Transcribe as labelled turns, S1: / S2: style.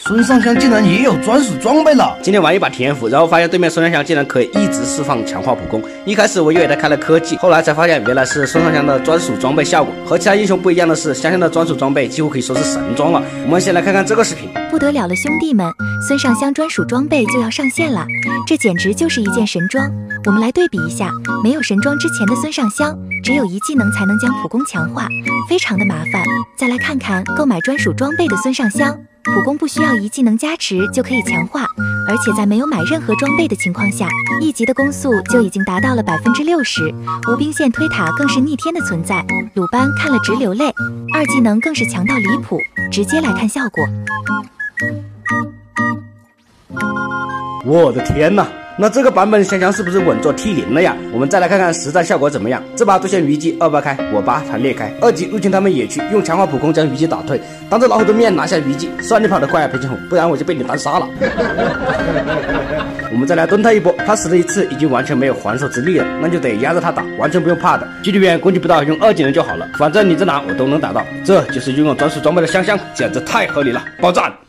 S1: 孙尚香竟然也有专属装备了！
S2: 今天玩一把天赋，然后发现对面孙尚香竟然可以一直释放强化普攻。一开始我以为他开了科技，后来才发现原来是孙尚香的专属装备效果。和其他英雄不一样的是，香香的专属装备几乎可以说是神装了。我们先来看看这个视频。
S3: 不得了了，兄弟们，孙尚香专属装备就要上线了，这简直就是一件神装。我们来对比一下，没有神装之前的孙尚香，只有一技能才能将普攻强化，非常的麻烦。再来看看购买专属装备的孙尚香，普攻不需要一技能加持就可以强化，而且在没有买任何装备的情况下，1级的攻速就已经达到了60%，无兵线推塔更是逆天的存在，鲁班看了直流泪，2技能更是强到离谱。直接来看效果。
S2: 我的天呐！那这个版本香香是不是稳坐 T0了呀？我们再来看看实战效果怎么样。这把独显虞姬2-8开，我8他裂开，2级入侵他们野区，用强化普攻将虞姬打退，当着老虎的面拿下虞姬。算你跑得快啊，裴金红，不然我就被你单杀了。我们再来蹲他一波，他死了一次，已经完全没有还手之力了，那就得压着他打，完全不用怕的。距离远攻击不到，用2技能就好了，反正你在哪我都能打到。这就是拥有专属装备的香香，简直太合理了，爆赞！